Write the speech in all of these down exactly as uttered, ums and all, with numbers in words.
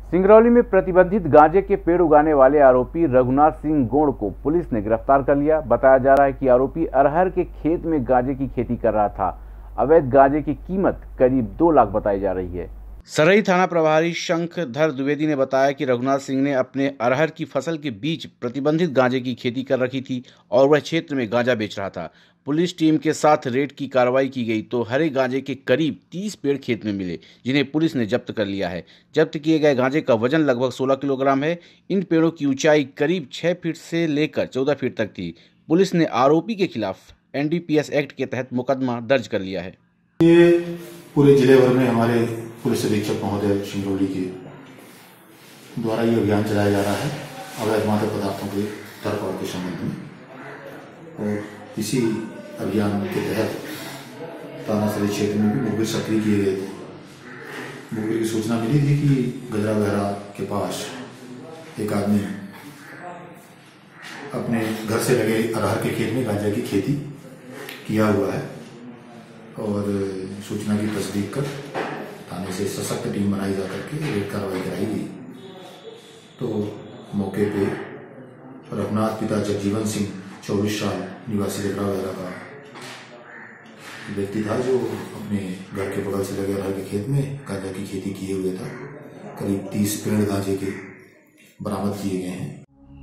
सिंगरौली में प्रतिबंधित गांजे के पेड़ उगाने वाले आरोपी रघुनाथ सिंह गोंड को पुलिस ने गिरफ्तार कर लिया। बताया जा रहा है कि आरोपी अरहर के खेत में गांजे की खेती कर रहा था। अवैध गांजे की कीमत करीब दो लाख बताई जा रही है। सरई थाना प्रभारी शंखधर द्विवेदी ने बताया कि रघुनाथ सिंह ने अपने अरहर की फसल के बीच प्रतिबंधित गांजे की खेती कर रखी थी और वह क्षेत्र में गांजा बेच रहा था। पुलिस टीम के साथ रेड की कार्रवाई की गई तो हरे गांजे के करीब तीस पेड़ खेत में मिले, जिन्हें पुलिस ने जब्त कर लिया है। जब्त किए गए गांजे का वजन लगभग सोलह किलोग्राम है। इन पेड़ों की ऊंचाई करीब छह फीट से लेकर चौदह फीट तक थी। पुलिस ने आरोपी के खिलाफ N D P S act के तहत मुकदमा दर्ज कर लिया है। ये पूरे जिले भर में हमारे पुलिस अधीक्षक महोदय सिंगरौली के द्वारा ये अभियान चलाया जा रहा है अवैध मादक पदार्थों के धरपकड़ के संबंध में। और इसी अभियान के तहत तानासरी क्षेत्र में भी मुखबिर सक्रिय किए गए थे। मुखबिर की सूचना मिली थी कि गजरा बहरा के पास एक आदमी अपने घर से लगे अरहर के खेत में गांजा की खेती किया हुआ है और सूचना की तस्दीक कर थाने से सशक्त टीम बनाई जाकर के रेड कार्रवाई कराई गई। तो मौके पे रघुनाथ पिता जगजीवन सिंह चौबीस साल निवासी गजरा बहरा का व्यक्ति था, जो अपने घर के बगल से लगे अरहर के खेत में गांजा की खेती किए हुए था। करीब तीस पेड़ गांजे के बरामद किए गए हैं।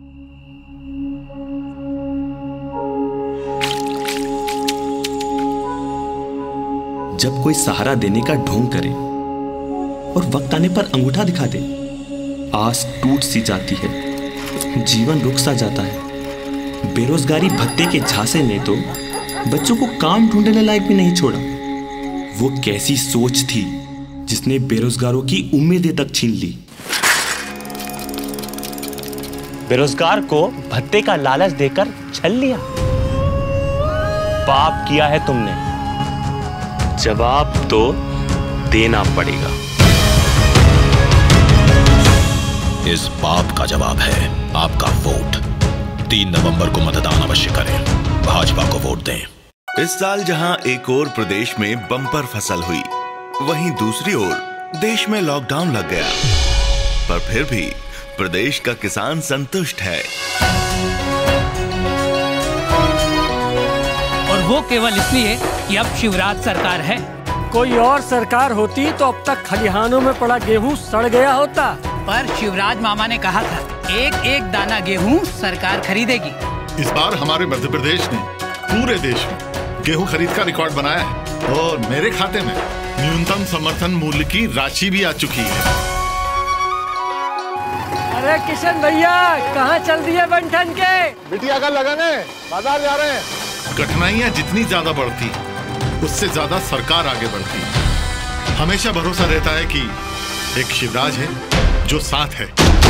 जब कोई सहारा देने का ढोंग करे और वक्त आने पर अंगूठा दिखा दे, आस टूट सी जाती है, जीवन रुक सा जाता है। बेरोजगारी भत्ते के झांसे ने तो बच्चों को काम ढूंढने लायक भी नहीं छोड़ा। वो कैसी सोच थी जिसने बेरोजगारों की उम्मीदें तक छीन ली। बेरोजगार को भत्ते का लालच देकर छल लिया। पाप किया है तुमने, जवाब तो देना पड़ेगा। इस पाप का जवाब है आपका वोट। तीन नवंबर को मतदान अवश्य करें, भाजपा को वोट दें। इस साल जहां एक और प्रदेश में बम्पर फसल हुई, वहीं दूसरी ओर देश में लॉकडाउन लग गया, पर फिर भी प्रदेश का किसान संतुष्ट है। और वो केवल इसलिए कि अब शिवराज सरकार है। कोई और सरकार होती तो अब तक खलिहानों में पड़ा गेहूं सड़ गया होता। पर शिवराज मामा ने कहा था, एक एक दाना गेहूं सरकार खरीदेगी। इस बार हमारे मध्य प्रदेश ने पूरे देश में गेहूं खरीद का रिकॉर्ड बनाया है और मेरे खाते में न्यूनतम समर्थन मूल्य की राशि भी आ चुकी है। अरे किशन भैया, कहाँ चल रही है बंठन के? बिटिया का लगन है, बाजार जा रहे हैं। कठिनाइयाँ जितनी ज्यादा बढ़ती, उससे ज्यादा सरकार आगे बढ़ती। हमेशा भरोसा रहता है कि एक शिवराज है जो साथ है।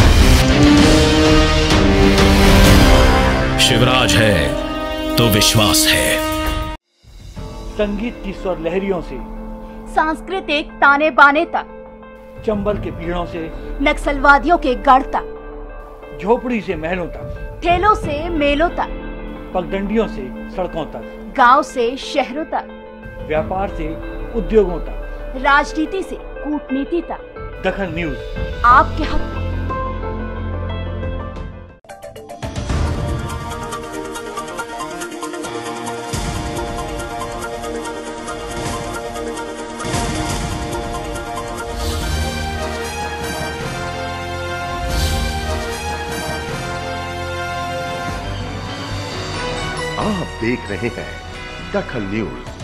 शिवराज है तो विश्वास है। संगीत की स्वर लहरियों से सांस्कृतिक ताने बाने तक, चंबल के पीड़ों से नक्सलवादियों के गढ़ तक, झोपड़ी से महलों तक, ठेलों से मेलों तक, पगडंडियों से सड़कों तक, गांव से शहरों तक, व्यापार से उद्योगों तक, राजनीति से कूटनीति तक, दखल न्यूज आपके हक में। आप देख रहे हैं दखल न्यूज।